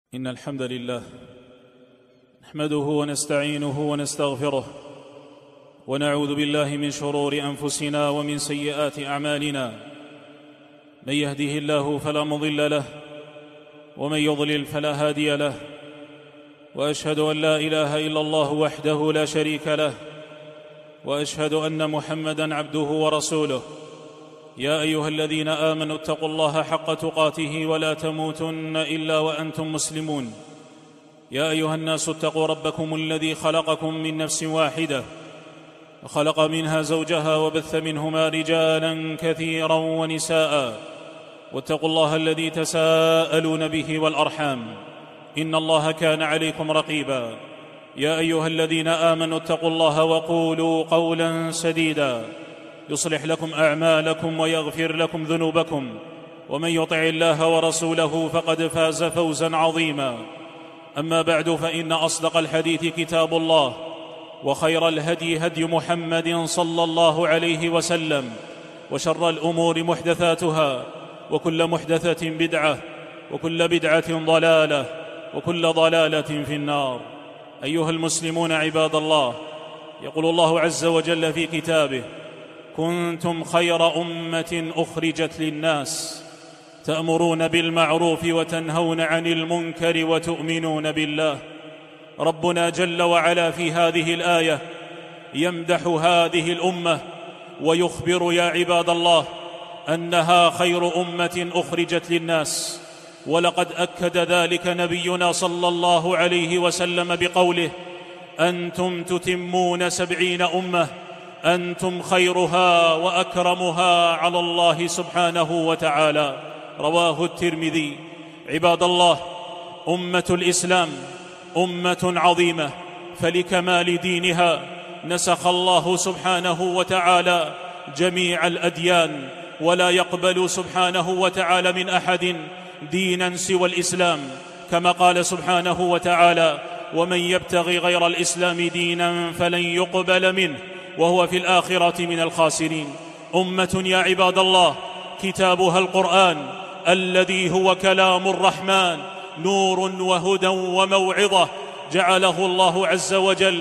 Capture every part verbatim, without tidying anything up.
إن الحمد لله نحمده ونستعينه ونستغفره ونعوذ بالله من شرور أنفسنا ومن سيئات أعمالنا. من يهده الله فلا مضل له ومن يضلل فلا هادي له، وأشهد أن لا إله إلا الله وحده لا شريك له، وأشهد أن محمدًا عبده ورسوله. يا أيها الذين آمنوا اتقوا الله حق تقاته ولا تموتن إلا وأنتم مسلمون. يا أيها الناس اتقوا ربكم الذي خلقكم من نفس واحدة وخلق منها زوجها وبث منهما رجالا كثيرا ونساء، واتقوا الله الذي تساءلون به والأرحام إن الله كان عليكم رقيبا. يا أيها الذين آمنوا اتقوا الله وقولوا قولا سديدا يصلح لكم أعمالكم ويغفر لكم ذنوبكم، ومن يطع الله ورسوله فقد فاز فوزا عظيما. أما بعد، فإن أصدق الحديث كتاب الله، وخير الهدي هدي محمد صلى الله عليه وسلم، وشر الأمور محدثاتها، وكل محدثة بدعة، وكل بدعة ضلالة، وكل ضلالة في النار. أيها المسلمون عباد الله، يقول الله عز وجل في كتابه: كنتم خير أمة أخرجت للناس تأمرون بالمعروف وتنهون عن المنكر وتؤمنون بالله. ربنا جل وعلا في هذه الآية يمدح هذه الأمة ويخبر يا عباد الله أنها خير أمة أخرجت للناس، ولقد أكد ذلك نبينا صلى الله عليه وسلم بقوله: أنتم تتمون سبعين أمة، أنتم خيرها وأكرمها على الله سبحانه وتعالى. رواه الترمذي. عباد الله، أمة الإسلام أمة عظيمة، فلكمال دينها نسخ الله سبحانه وتعالى جميع الأديان، ولا يقبل سبحانه وتعالى من أحد دينا سوى الإسلام، كما قال سبحانه وتعالى: ومن يبتغي غير الإسلام دينا فلن يقبل منه وهو في الآخرة من الخاسرين. أمة يا عباد الله كتابها القرآن الذي هو كلام الرحمن، نور وهدى وموعظة، جعله الله عز وجل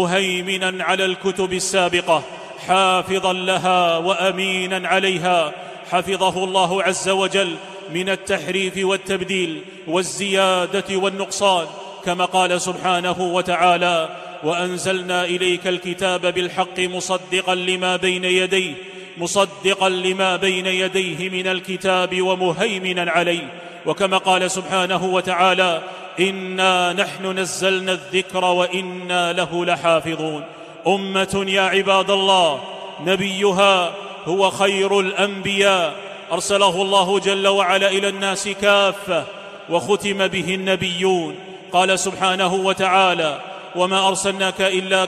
مهيمنا على الكتب السابقة، حافظا لها وأمينا عليها. حفظه الله عز وجل من التحريف والتبديل والزيادة والنقصان، كما قال سبحانه وتعالى: وأنزلنا إليك الكتاب بالحق مصدقا لما بين يديه مصدقا لما بين يديه من الكتاب ومهيمنا عليه. وكما قال سبحانه وتعالى: إنا نحن نزلنا الذكر وإنا له لحافظون. أمة يا عباد الله نبيها هو خير الأنبياء، أرسله الله جل وعلا إلى الناس كافة، وختم به النبيون. قال سبحانه وتعالى: وما أرسلناك إلا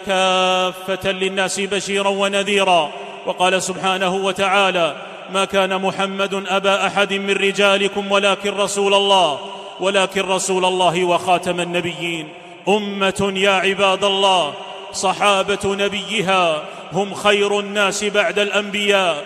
كافة للناس بشيرا ونذيرا. وقال سبحانه وتعالى: ما كان محمد أبا أحد من رجالكم ولكن رسول الله ولكن رسول الله وخاتم النبيين. أمة يا عباد الله صحابة نبيها هم خير الناس بعد الأنبياء،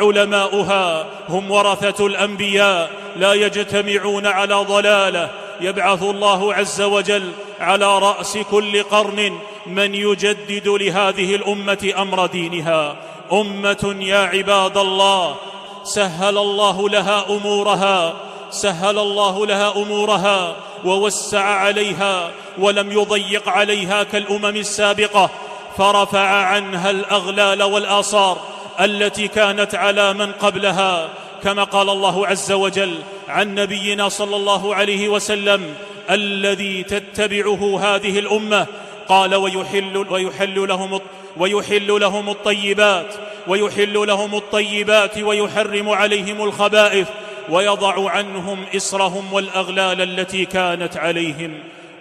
وعلماؤها هم ورثة الأنبياء، لا يجتمعون على ضلالة. يبعث الله عز وجل على رأس كل قرن من يجدد لهذه الأمة أمر دينها. أمة يا عباد الله سهل الله لها أمورها سهل الله لها أمورها ووسع عليها، ولم يضيق عليها كالأمم السابقة، فرفع عنها الأغلال والآصار التي كانت على من قبلها، كما قال الله عز وجل عن نبينا صلى الله عليه وسلم: الذي تتبعه هذه الأمة، قال: ويحل, ويحل, لهم, ويحل لهم الطيبات ويحل لهم الطيبات ويحرم عليهم الخبائث ويضع عنهم إصرهم والأغلال التي كانت عليهم.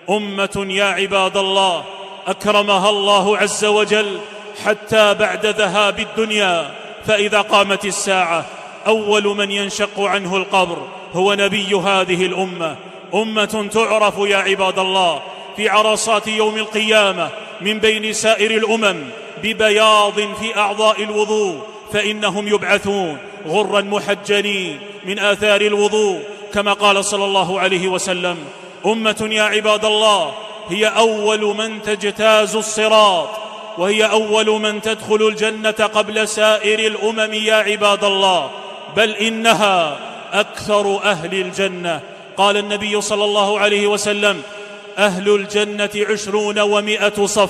أمة يا عباد الله أكرمها الله عز وجل حتى بعد ذهاب الدنيا، فإذا قامت الساعة أول من ينشق عنه القبر هو نبي هذه الأمة. أمة تعرف يا عباد الله في عرصات يوم القيامة من بين سائر الأمم ببياض في أعضاء الوضوء، فإنهم يبعثون غرا محجلين من آثار الوضوء، كما قال صلى الله عليه وسلم: أمة يا عباد الله هي أول من تجتاز الصراط، وهي أول من تدخل الجنة قبل سائر الأمم يا عباد الله، بل إنها أكثر أهل الجنة. قال النبي صلى الله عليه وسلم: أهل الجنة عشرون ومائة صف،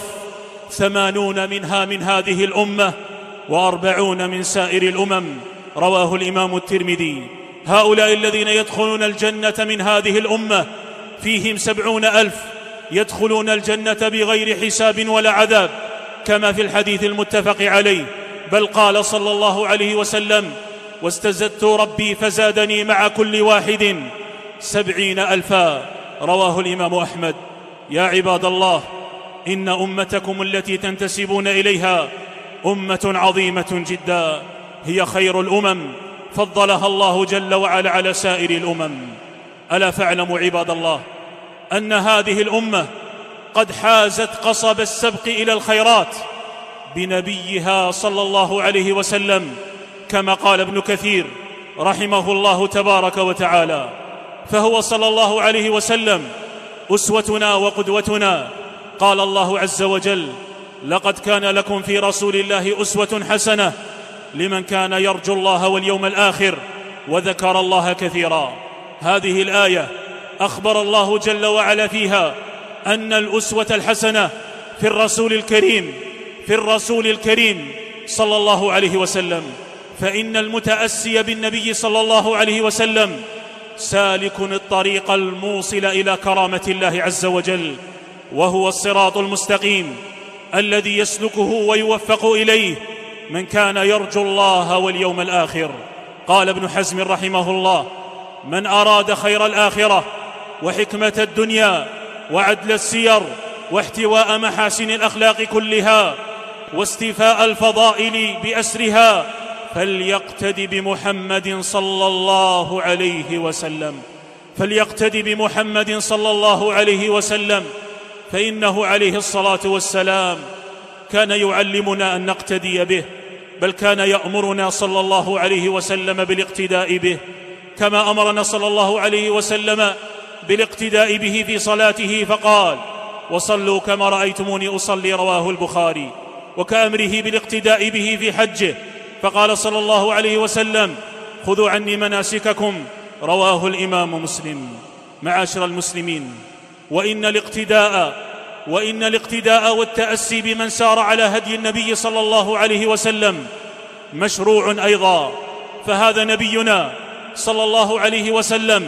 ثمانون منها من هذه الأمة وأربعون من سائر الأمم. رواه الإمام الترمذي. هؤلاء الذين يدخلون الجنة من هذه الأمة فيهم سبعون ألف يدخلون الجنة بغير حساب ولا عذاب، كما في الحديث المتفق عليه. بل قال صلى الله عليه وسلم: واستزدت ربي فزادني مع كل واحد سبعين ألفا. رواه الإمام أحمد. يا عباد الله، إن أمتكم التي تنتسبون إليها أمة عظيمة جدا، هي خير الأمم، فضلها الله جل وعلا على سائر الأمم. ألا فاعلموا عباد الله أن هذه الأمة قد حازت قصب السبق إلى الخيرات بنبيها صلى الله عليه وسلم، كما قال ابن كثير رحمه الله تبارك وتعالى: فهو صلى الله عليه وسلم أسوتنا وقدوتنا. قال الله عز وجل: لقد كان لكم في رسول الله أسوة حسنة لمن كان يرجو الله واليوم الآخر وذكر الله كثيرا. هذه الآية أخبر الله جل وعلا فيها أن الأسوة الحسنة في الرسول الكريم في الرسول الكريم صلى الله عليه وسلم، فإن المتأسي بالنبي صلى الله عليه وسلم سالك الطريق الموصل إلى كرامة الله عز وجل، وهو الصراط المستقيم الذي يسلكه ويوفق إليه من كان يرجو الله واليوم الآخر. قال ابن حزم رحمه الله: من أراد خير الآخرة وحكمة الدنيا وعدل السير واحتواء محاسن الأخلاق كلها واستيفاء الفضائل بأسرها فليقتد بمحمد صلى الله عليه وسلم فليقتد بمحمد صلى الله عليه وسلم فإنه عليه الصلاة والسلام كان يعلمنا أن نقتدي به، بل كان يأمرنا صلى الله عليه وسلم بالاقتداء به، كما أمرنا صلى الله عليه وسلم بالاقتداء به في صلاته فقال: وصلوا كما رأيتموني أصلي. رواه البخاري. وكأمره بالاقتداء به في حجه فقال صلى الله عليه وسلم: خذوا عني مناسككم. رواه الإمام مسلم. معاشر المسلمين، وإن الاقتداء وإن الاقتداء والتأسي بمن سار على هدي النبي صلى الله عليه وسلم مشروع أيضا، فهذا نبينا صلى الله عليه وسلم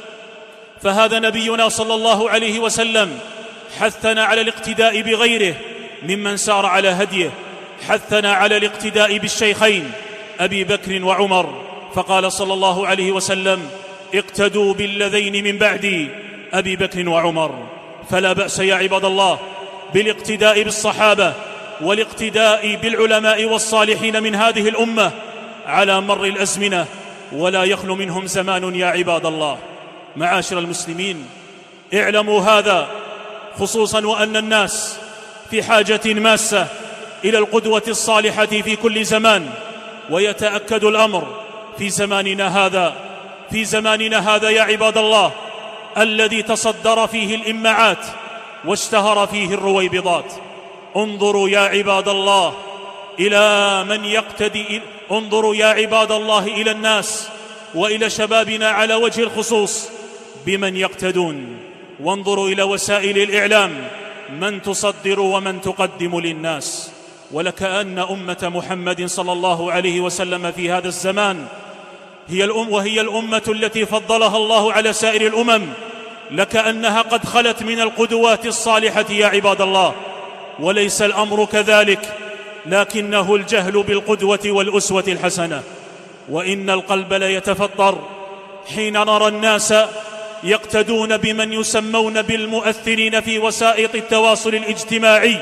فهذا نبينا صلى الله عليه وسلم حثنا على الاقتداء بغيره ممن سار على هديه، حثنا على الاقتداء بالشيخين أبي بكر وعمر، فقال صلى الله عليه وسلم: اقتدوا بالذين من بعدي أبي بكر وعمر. فلا بأس يا عباد الله بالاقتداء بالصحابة والاقتداء بالعلماء والصالحين من هذه الأمة على مر الأزمنة، ولا يخلو منهم زمان يا عباد الله. معاشر المسلمين، اعلموا هذا خصوصا وأن الناس في حاجة ماسة إلى القدوة الصالحة في كل زمان، ويتأكد الأمر في زماننا هذا في زماننا هذا يا عباد الله الذي تصدر فيه الإمعات واشتهر فيه الرويبضات. انظروا يا عباد الله إلى من يقتدي انظروا يا عباد الله إلى الناس وإلى شبابنا على وجه الخصوص بمن يقتدون، وانظروا إلى وسائل الإعلام من تصدر ومن تقدم للناس. ولكأن أمة محمد صلى الله عليه وسلم في هذا الزمان هي الأم وهي الأمة التي فضلها الله على سائر الأمم، لكأنها قد خلت من القدوات الصالحة يا عباد الله. وليس الأمر كذلك، لكنه الجهل بالقدوة والأسوة الحسنة. وإن القلب ليتفطر حين نرى الناس يقتدون بمن يسمون بالمؤثرين في وسائط التواصل الاجتماعي،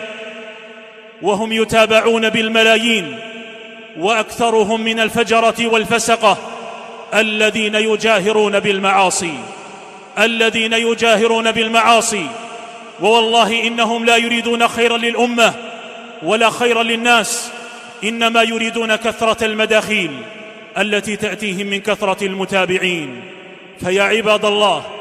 وهم يتابعون بالملايين، وأكثرهم من الفجرة والفسقة الذين يجاهرون بالمعاصي الذين يجاهرون بالمعاصي ووالله إنهم لا يريدون خيرا للأمة ولا خيرا للناس، إنما يريدون كثرة المداخيل التي تأتيهم من كثرة المتابعين. فيا عباد الله،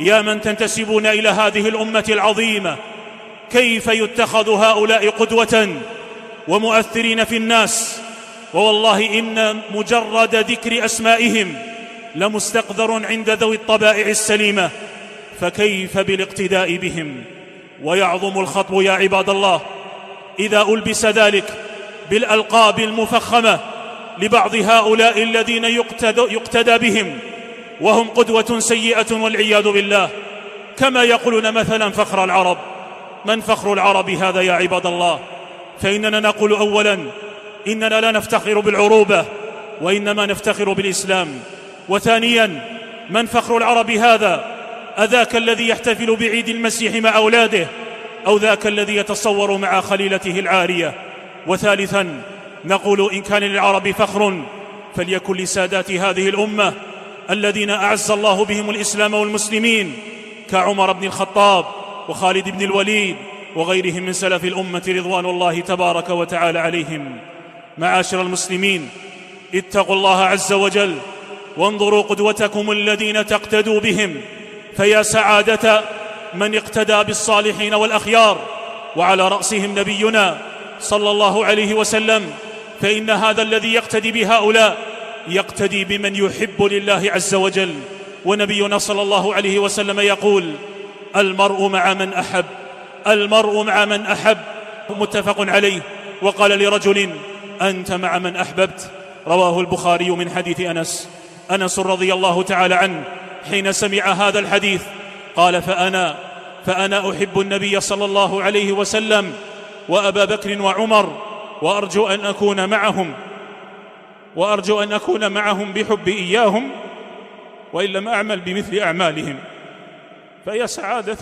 يا من تنتسبون إلى هذه الأمة العظيمة، كيف يتخذ هؤلاء قدوة ومؤثرين في الناس؟ ووالله إن مجرد ذكر أسمائهم لمستقذر عند ذوي الطبائع السليمة، فكيف بالاقتداء بهم؟ ويعظم الخطب يا عباد الله إذا ألبس ذلك بالألقاب المفخمة لبعض هؤلاء الذين يقتدى, يقتدى بهم وهم قدوة سيئة والعياذ بالله، كما يقولون مثلا فخر العرب. من فخر العرب هذا يا عباد الله؟ فإننا نقول أولا إننا لا نفتخر بالعروبة، وإنما نفتخر بالإسلام. وثانيا، من فخر العرب هذا؟ أذاك الذي يحتفل بعيد المسيح مع أولاده، أو ذاك الذي يتصور مع خليلته العارية؟ وثالثا، نقول إن كان للعرب فخر فليكن لسادات هذه الأمة الذين أعز الله بهم الإسلام والمسلمين، كعمر بن الخطاب وخالد بن الوليد وغيرهم من سلف الأمة رضوان الله تبارك وتعالى عليهم. معاشر المسلمين، اتقوا الله عز وجل وانظروا قدوتكم الذين تقتدوا بهم، فيا سعادة من اقتدى بالصالحين والأخيار، وعلى رأسهم نبينا صلى الله عليه وسلم. فإن هذا الذي يقتدي بهؤلاء يقتدي بمن يحب لله عز وجل، ونبينا صلى الله عليه وسلم يقول: المرء مع من أحب، المرء مع من أحب، متفق عليه. وقال لرجل: أنت مع من أحببت. رواه البخاري من حديث أنس. أنس رضي الله تعالى عنه حين سمع هذا الحديث قال: فأنا فأنا أحب النبي صلى الله عليه وسلم وأبا بكر وعمر، وأرجو أن أكون معهم وأرجو أن أكون معهم بحبي إياهم، وإن لم أعمل بمثل أعمالهم. فيا سعادة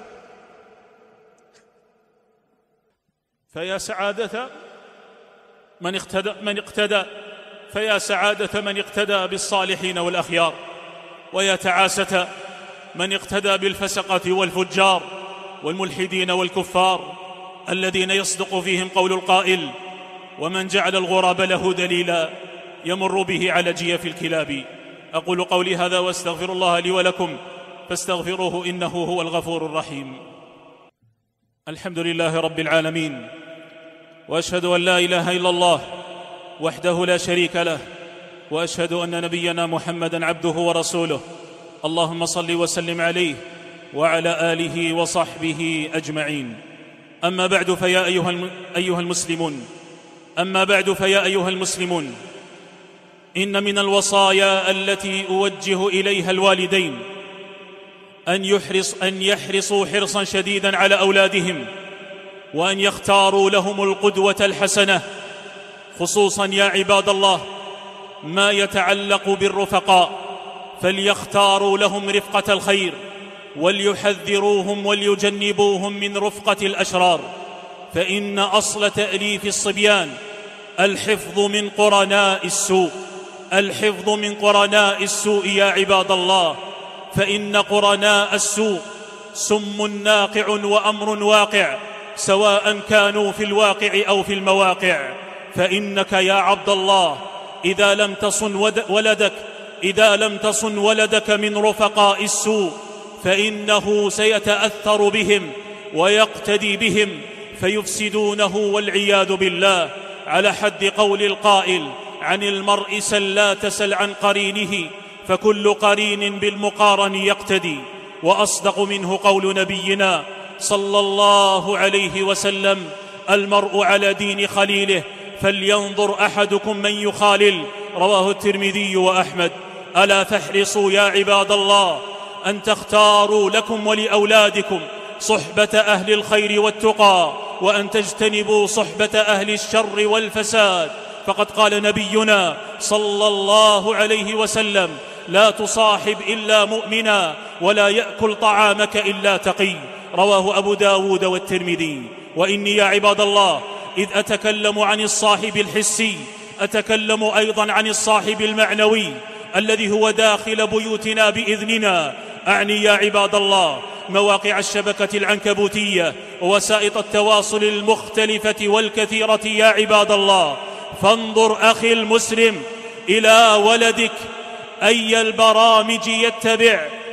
فيا سعادة من اقتدى من اقتدى فيا سعادة من اقتدى بالصالحين والأخيار، ويا تعاسة من اقتدى بالفسقة والفجار والملحدين والكفار الذين يصدق فيهم قول القائل: ومن جعل الغراب له دليلا يمر به على جيف الكلاب. أقول قولي هذا واستغفر الله لي ولكم فاستغفروه إنه هو الغفور الرحيم. الحمد لله رب العالمين، وأشهد أن لا إله إلا الله وحده لا شريك له، وأشهد أن نبينا محمدًا عبده ورسوله. اللهم صل وسلم عليه وعلى آله وصحبه أجمعين. أما بعد فيا أيها أيها المسلمون أما بعد فيا أيها المسلمون إن من الوصايا التي أوجه إليها الوالدين أن يحرص أن يحرصوا حرصا شديدا على أولادهم، وأن يختاروا لهم القدوة الحسنة، خصوصا يا عباد الله ما يتعلق بالرفقاء، فليختاروا لهم رفقة الخير، وليحذروهم وليجنبوهم من رفقة الأشرار، فإن أصل تأليف الصبيان الحفظ من قرناء السوء، الحفظ من قرناء السوء يا عباد الله، فإن قرناء السوء سم ناقع وأمر واقع، سواء كانوا في الواقع أو في المواقع. فإنك يا عبد الله إذا لم تصن ولدك إذا لم تصن ولدك من رفقاء السوء فإنه سيتأثر بهم ويقتدي بهم فيفسدونه والعياذ بالله، على حد قول القائل: عن المرء سل لا تسل عن قرينه، فكل قرين بالمقارن يقتدي. وأصدق منه قول نبينا صلى الله عليه وسلم: المرء على دين خليله، فلينظر أحدكم من يخالل. رواه الترمذي وأحمد. ألا فاحرصوا يا عباد الله أن تختاروا لكم ولأولادكم صحبة أهل الخير والتقى، وأن تجتنبوا صحبة أهل الشر والفساد، فقد قال نبينا صلى الله عليه وسلم: لا تصاحب إلا مؤمنا، ولا يأكل طعامك إلا تقي. رواه أبو داود والترمذي. وإني يا عباد الله إذ أتكلم عن الصاحب الحسي أتكلم أيضا عن الصاحب المعنوي الذي هو داخل بيوتنا بإذننا. أعني يا عباد الله مواقع الشبكة العنكبوتية ووسائط التواصل المختلفة والكثيرة يا عباد الله. فانظر أخي المسلم إلى ولدك أي البرامج يتبع،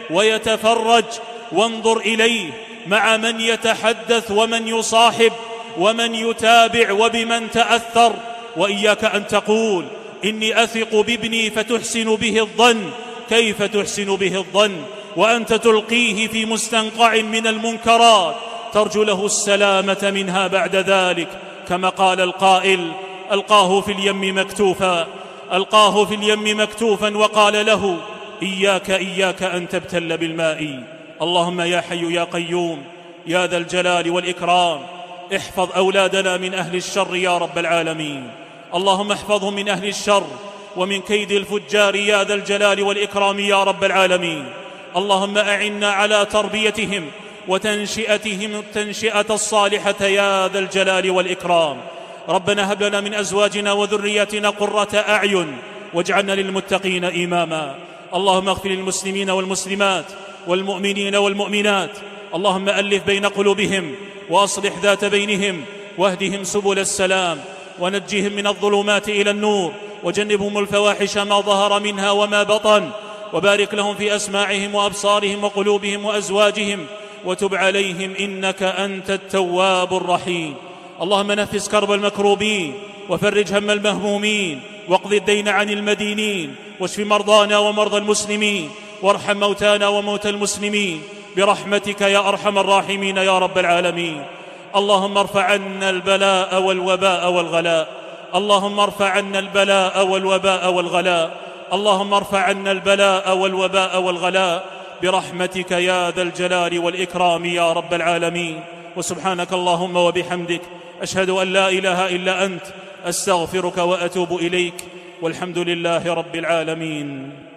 ويتفرج، وانظر إليه مع من يتحدث ومن يصاحب ومن يتابع وبمن تأثر. وإياك أن تقول إني أثق بابني فتحسن به الظن. كيف تحسن به الظن وأنت تلقيه في مستنقع من المنكرات ترجو له السلامة منها بعد ذلك؟ كما قال القائل: ألقاه في اليم مكتوفا ألقاه في اليم مكتوفا وقال له: إياك إياك أن تبتل بالماء. اللهم يا حي يا قيوم يا ذا الجلال والإكرام، احفظ أولادنا من أهل الشر يا رب العالمين. اللهم احفظهم من أهل الشر ومن كيد الفجار يا ذا الجلال والإكرام يا رب العالمين. اللهم أعنا على تربيتهم وتنشئتهم التنشئة الصالحة يا ذا الجلال والإكرام. ربنا هب لنا من أزواجنا وذرياتنا قرة أعين واجعلنا للمتقين إماما. اللهم اغفر للمسلمين والمسلمات والمؤمنين والمؤمنات. اللهم ألف بين قلوبهم وأصلح ذات بينهم واهدهم سبل السلام ونجهم من الظلمات إلى النور وجنبهم الفواحش ما ظهر منها وما بطن، وبارك لهم في أسماعهم وأبصارهم وقلوبهم وأزواجهم، وتب عليهم إنك أنت التواب الرحيم. اللهم نفس كرب المكروبين وفرج هم المهمومين واقض الدين عن المدينين واشف مرضانا ومرضى المسلمين وارحم موتانا وموتى المسلمين برحمتك يا أرحم الراحمين يا رب العالمين. اللهم ارفع عنا البلاء والوباء والغلاء اللهم ارفع عنا البلاء والوباء والغلاء اللهم ارفع عنا البلاء والوباء والغلاء برحمتك يا ذا الجلال والإكرام يا رب العالمين. وسبحانك اللهم وبحمدك، أشهد أن لا إله إلا أنت، أستغفرك وأتوب إليك، والحمد لله رب العالمين.